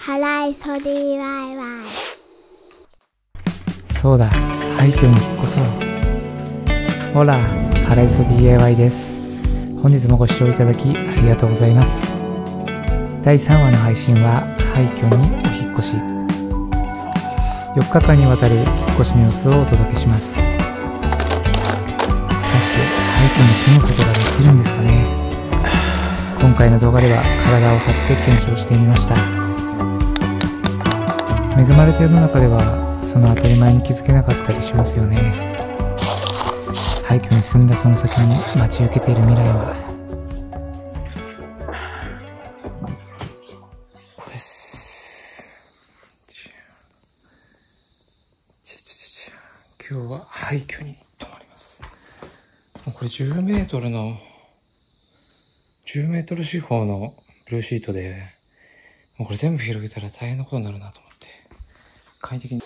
払いそりワイワイ。 そうだ、廃墟に引っ越そう。ほら、払いそ DIY です。本日もご視聴いただきありがとうございます。第3話の配信は廃墟にお引っ越し。4日間にわたる引っ越しの様子をお届けします。果たして廃墟に住むことができるんですかね。今回の動画では体を張って検証してみました。恵まれた世の中ではその当たり前に気づけなかったりしますよね。廃墟に住んだその先に待ち受けている未来は、ここです。今日は廃墟に泊まります。これ10メートル四方のブルーシートで、もうこれ全部広げたら大変なことになるなと思って、簡易的に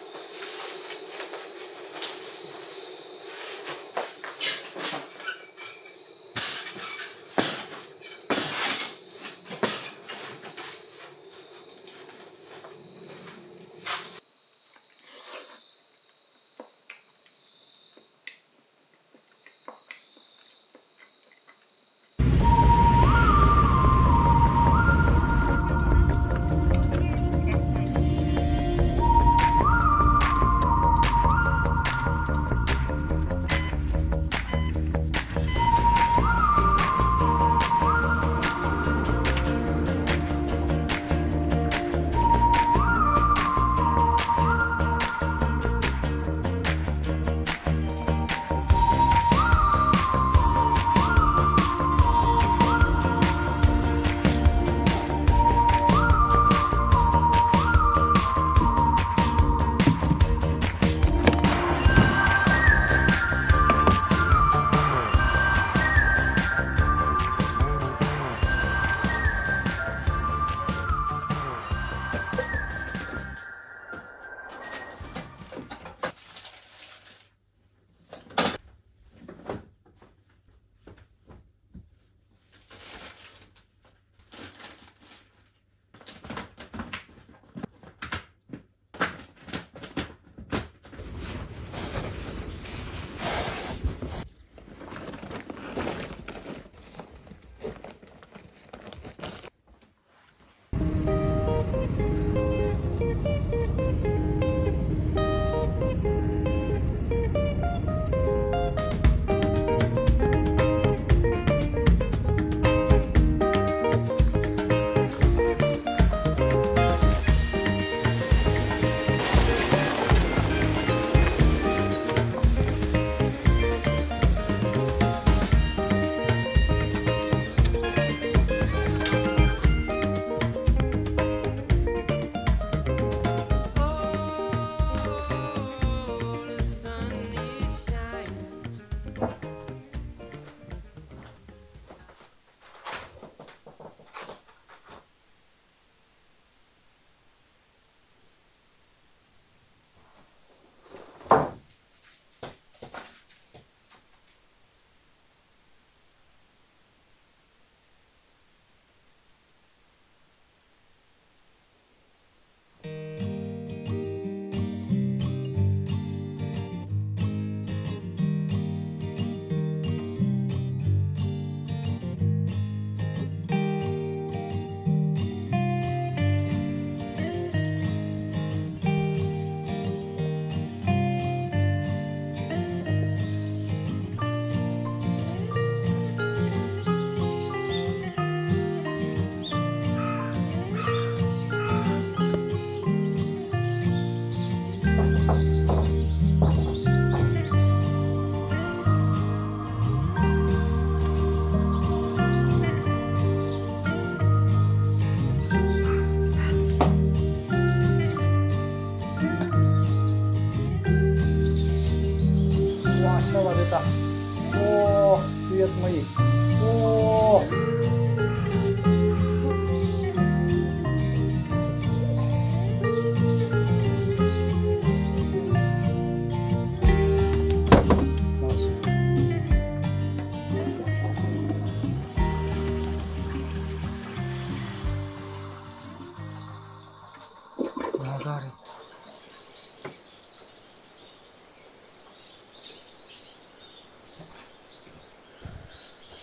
水圧もいい。おー、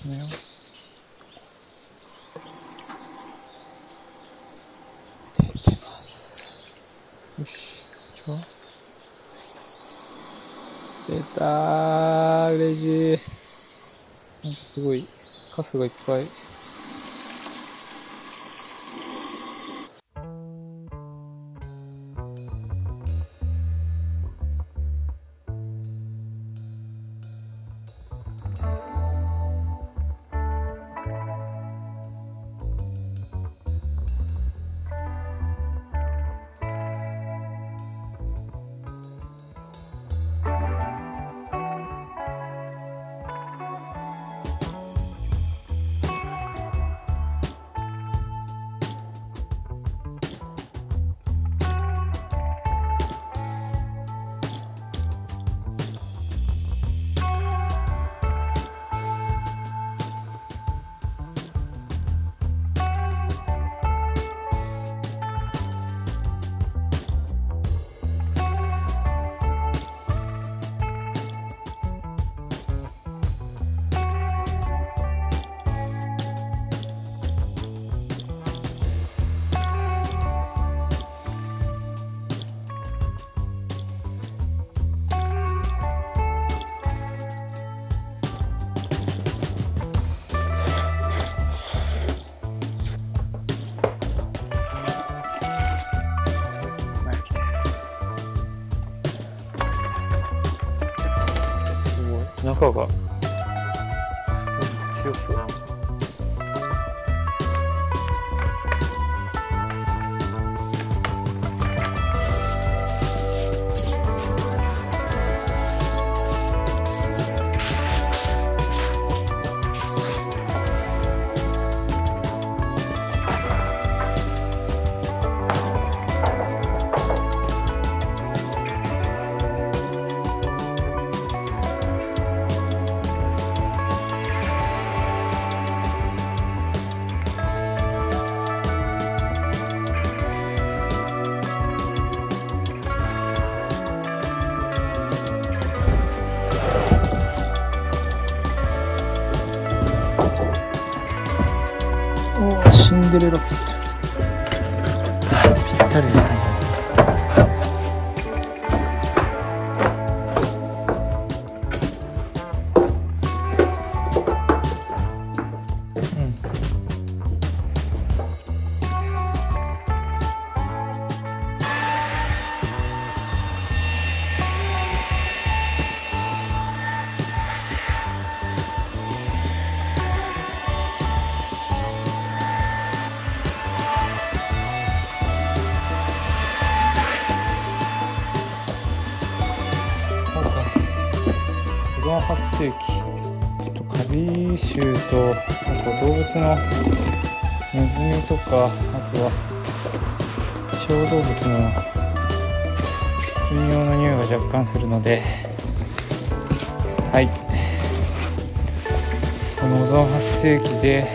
ますね。出てます。よし、こんにちは。出たー、嬉しい。なんかすごいカスがいっぱい。中が強そう。シンデレラピットぴったりですね。保存発生器、カビ臭と、あと動物のネズミとか、あとは小動物の糞尿の匂いが若干するので、はい、この保存発生器で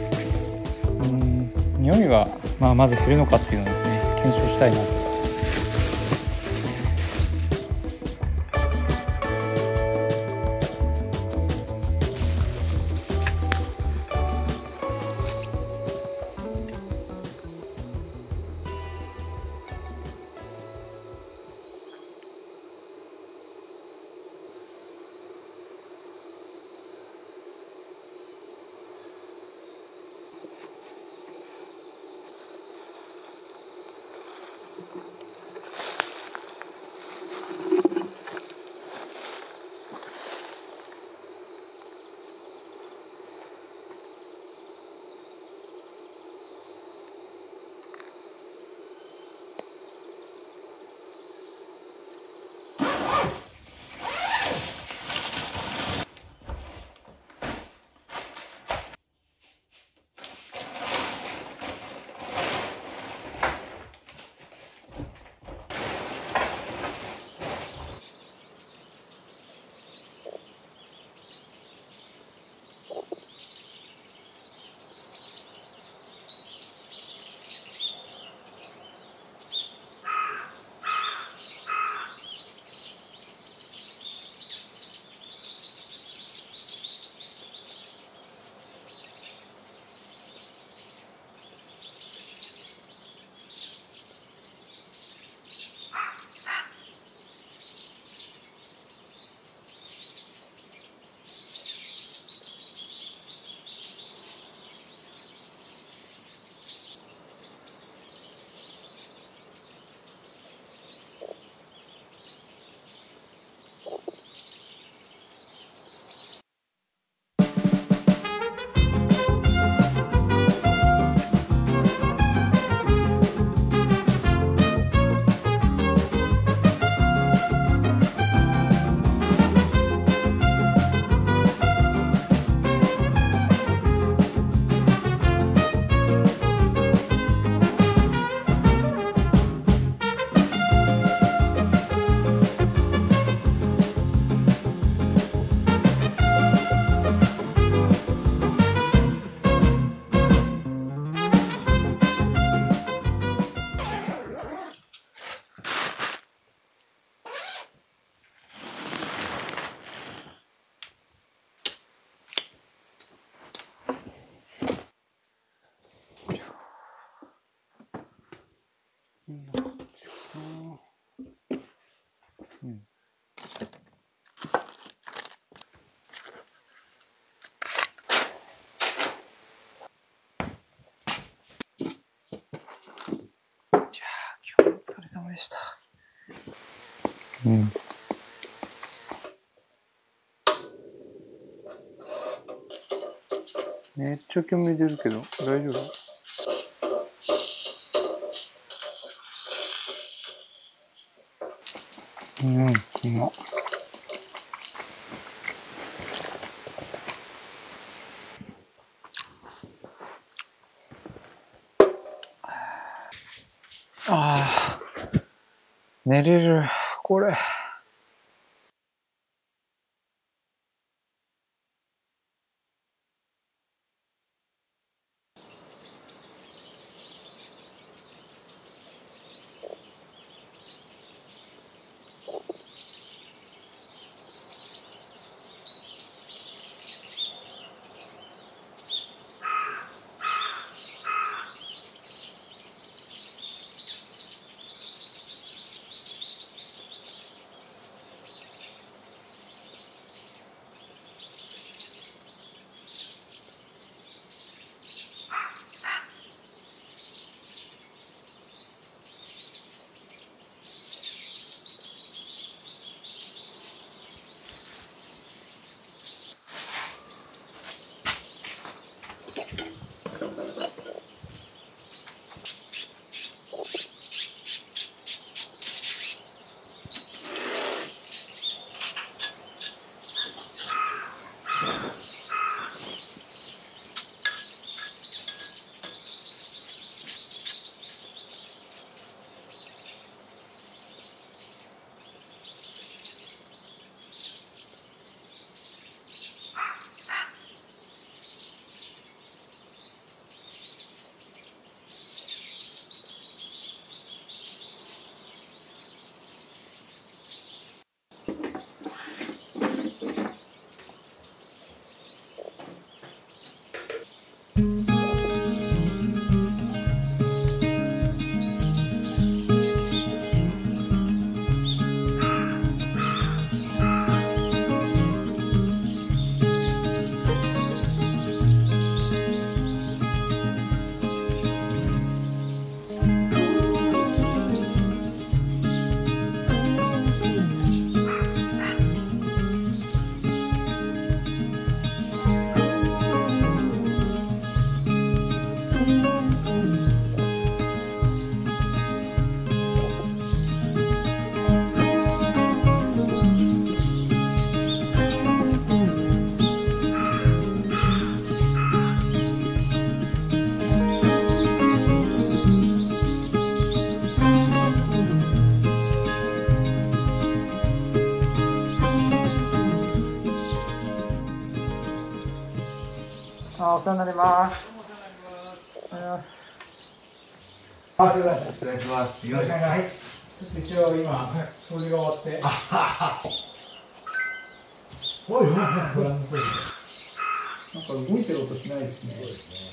匂いが、まず減るのかっていうのをですね、検証したいなと。 様でした。めっちゃ煙出るけど大丈夫？うまっ。寝れる、これ。お世話になります。おはようございます。おはようございます。お願いします。よろしくお願いします。ちょっと一応今掃除が終わって。おい、ご覧の通り。なんか動いてる音しないですね。そうですね。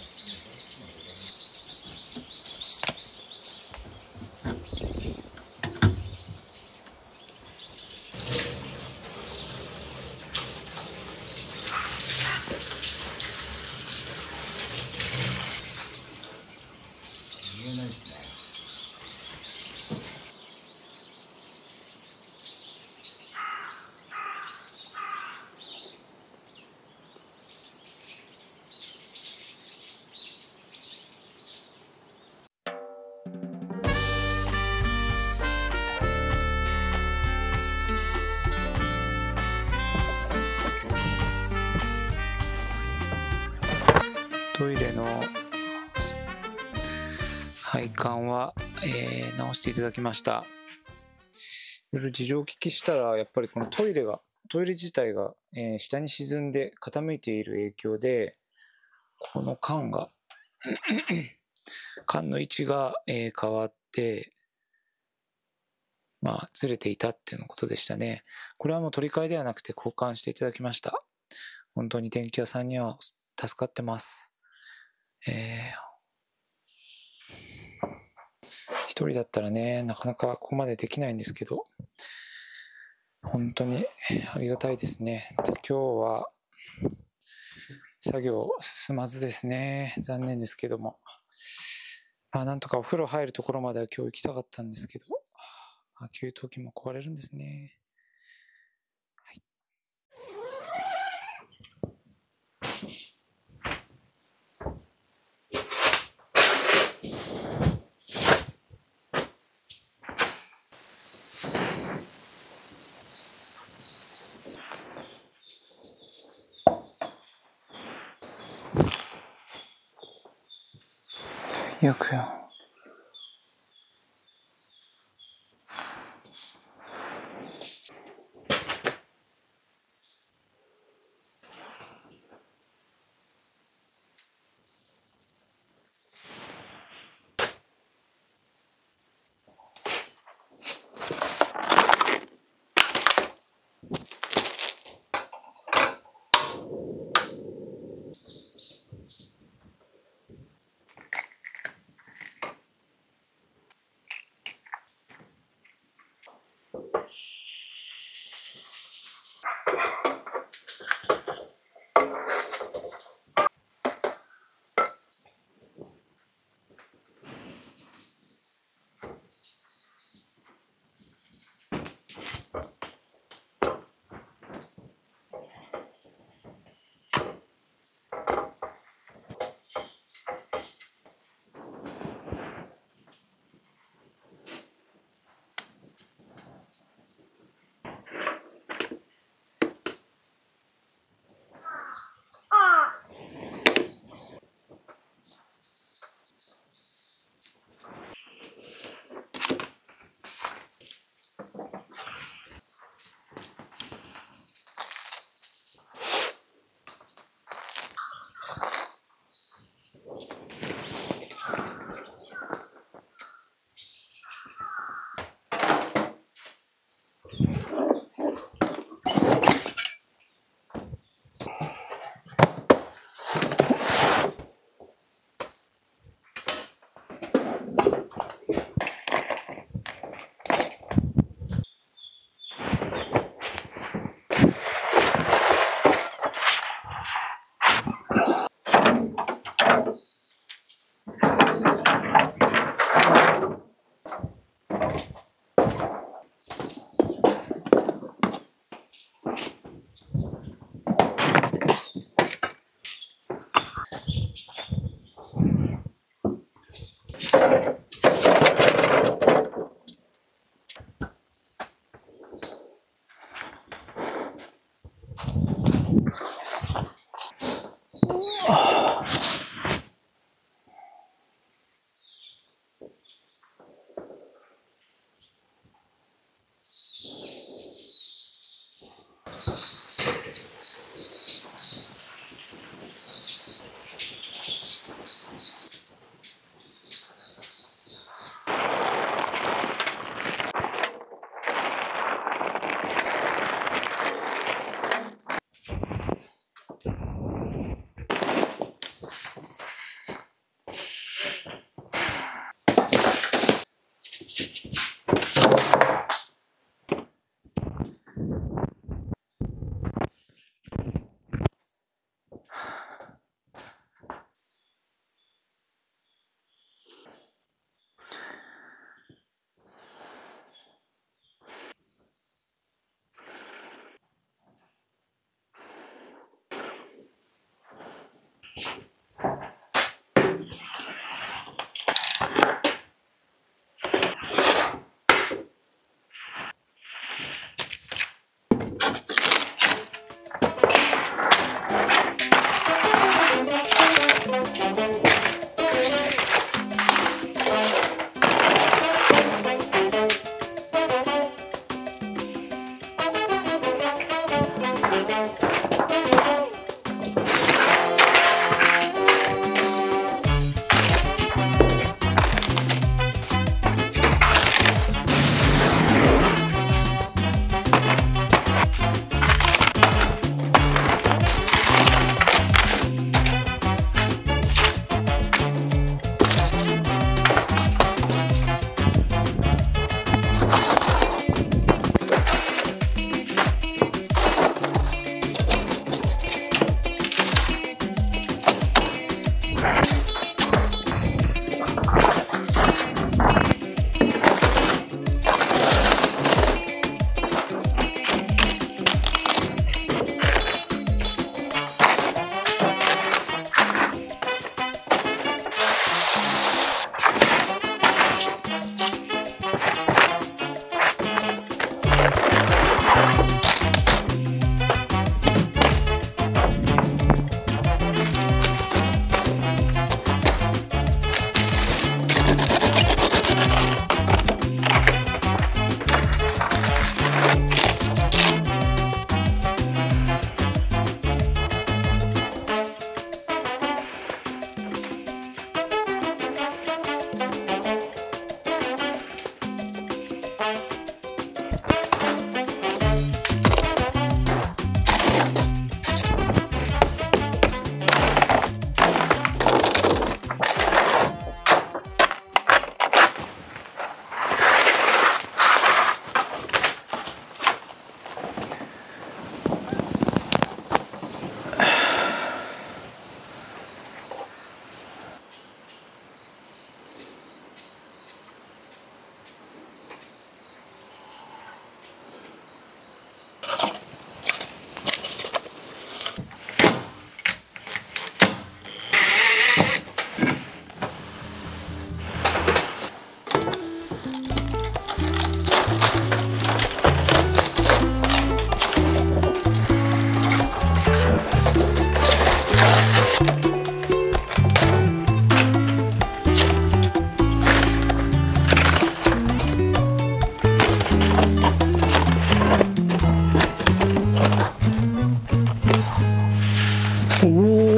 トイレの配管は、直していただきました。いろいろ事情をお聞きしたら、やっぱりこのトイレ自体が、下に沈んで傾いている影響で、この管の位置が、変わって、ずれていたっていうのことでしたね。これはもう取り替えではなくて交換していただきました。本当に電気屋さんには助かってます。一人だったらね、なかなかここまでできないんですけど、本当にありがたいですね。今日は作業進まずですね。残念ですけども。なんとかお風呂入るところまでは今日行きたかったんですけど、 給湯器も壊れるんですね。はい。よくよ。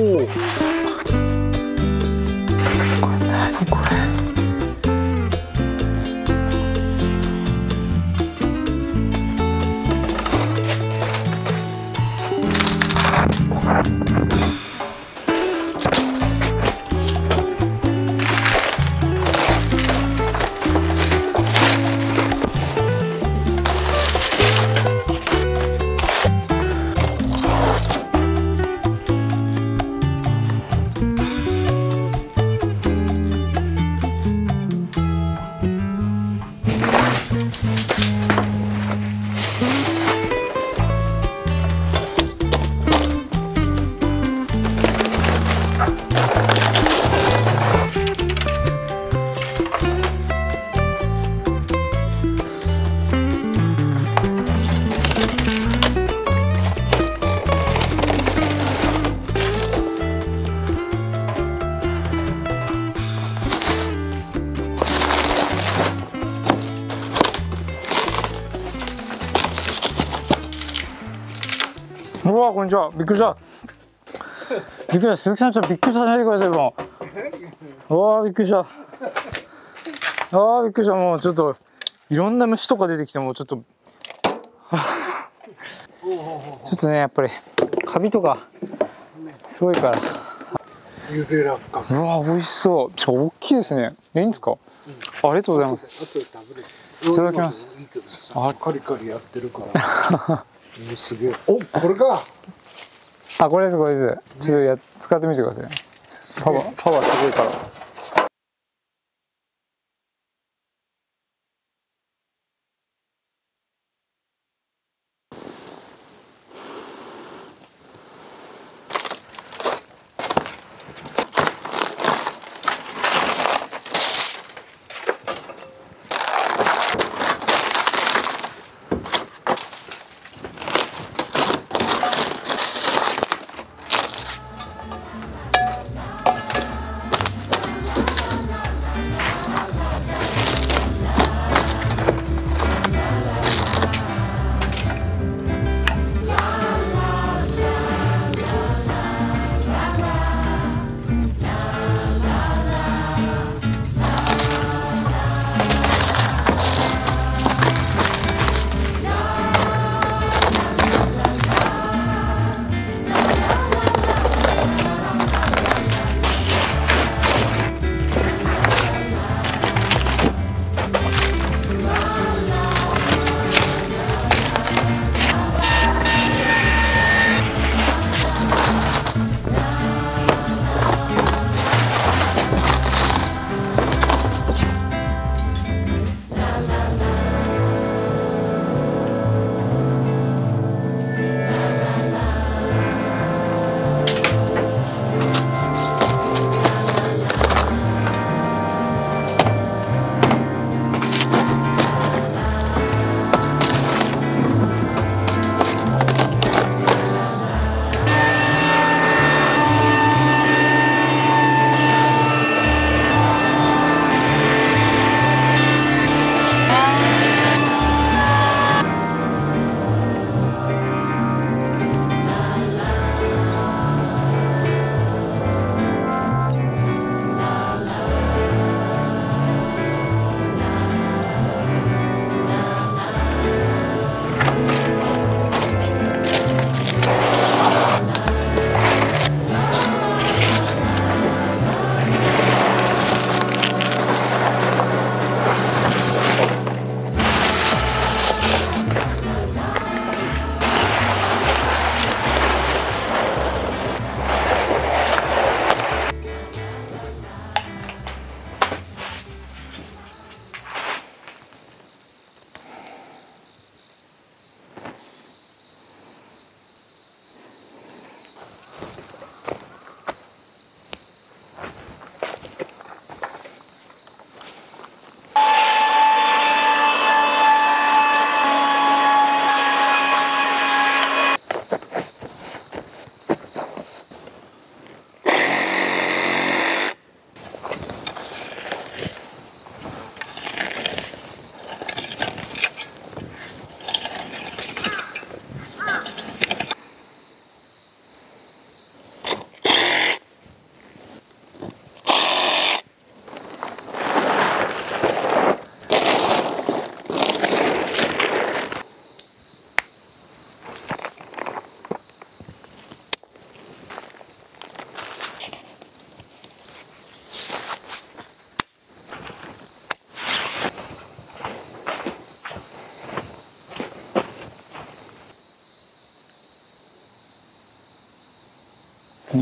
お。何これ。うわ、こんにちは。びっくりした。びっくりした。鈴木さん、ちょっとびっくりさせないでください、もう。うわ、びっくりした。ああ、びっくりした。もうちょっと、いろんな虫とか出てきて、もうちょっと。ちょっとね、やっぱり、カビとか、すごいから。 ゆで落花。 うわ、美味しそう。大きいですね。いいんですか。ありがとうございます。いただきます。 いいけどさ、カリカリやってるから。すげえ。お、これか。 あ、これです、これです。ちょっと使ってみてください。パワーすごいから。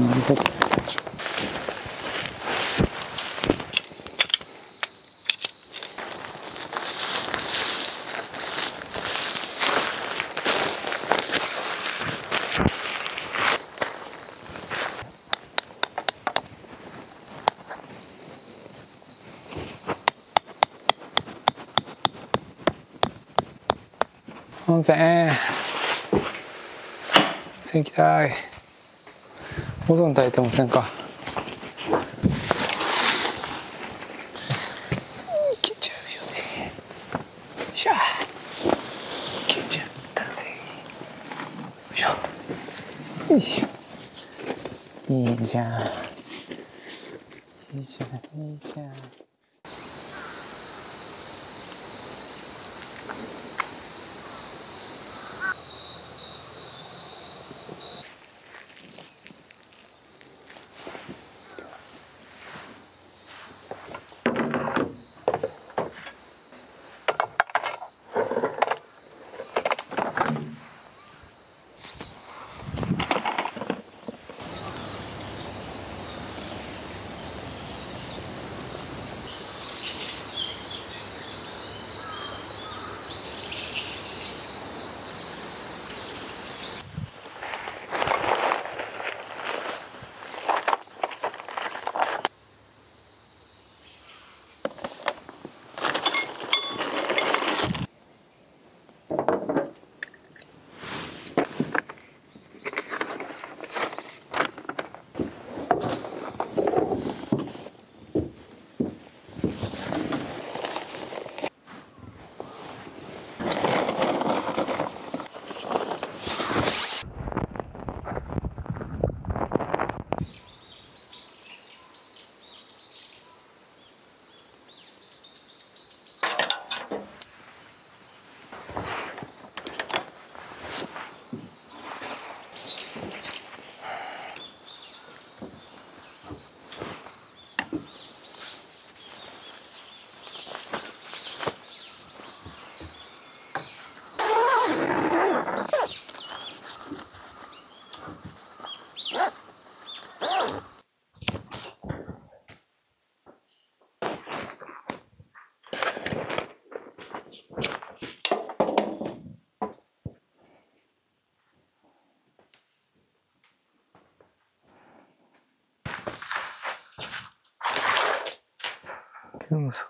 温泉行きたい。オゾン炊いて温泉か。いけちゃうよね。しゃあいけちゃったぜ。よいしょ。いいじゃんいいじゃんいいじゃん。でもそれ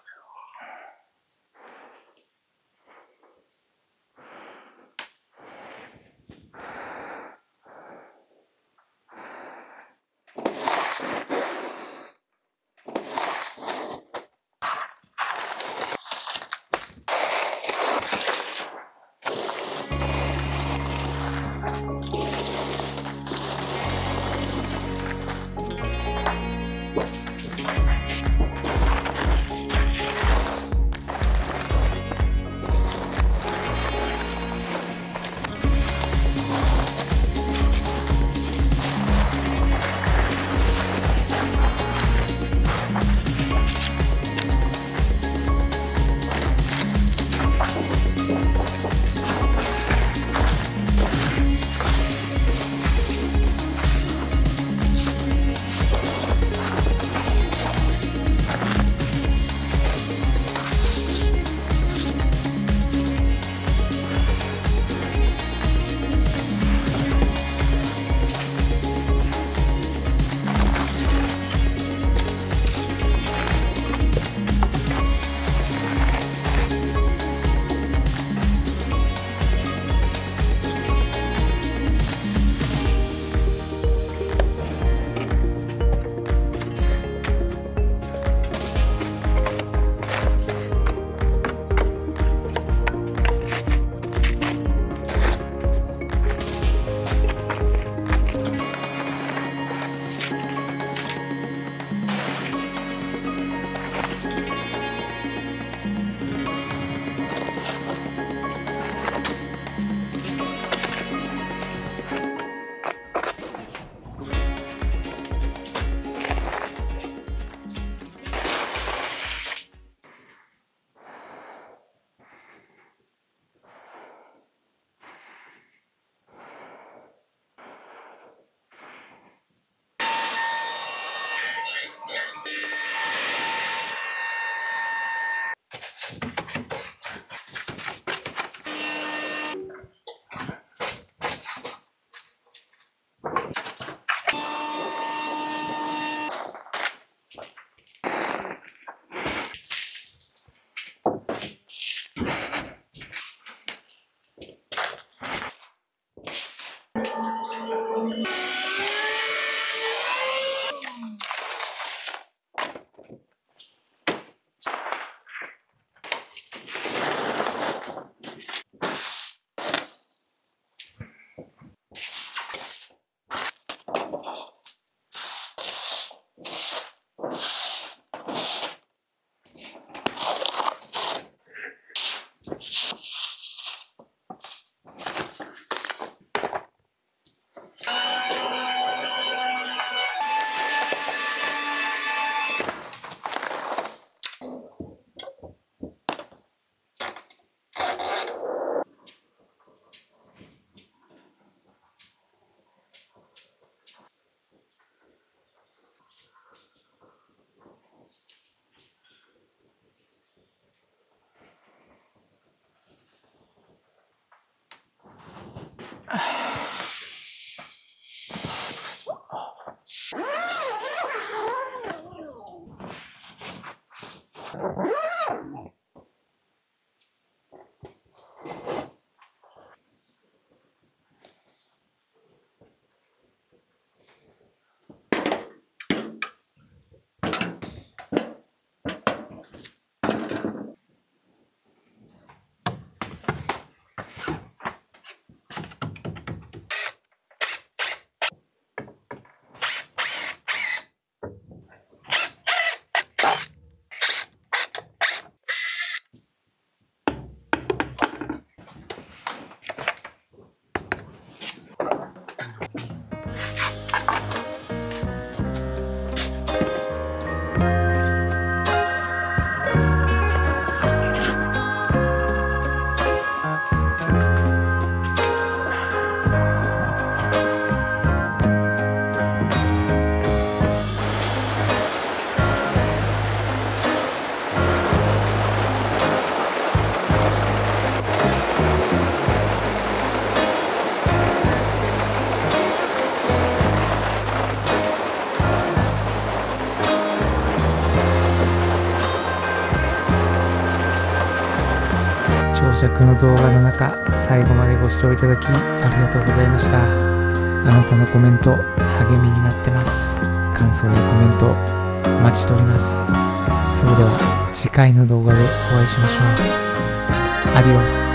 長尺の動画の中、最後までご視聴いただきありがとうございました。あなたのコメント、励みになってます。感想やコメント、お待ちしております。それでは次回の動画でお会いしましょう。アディオス。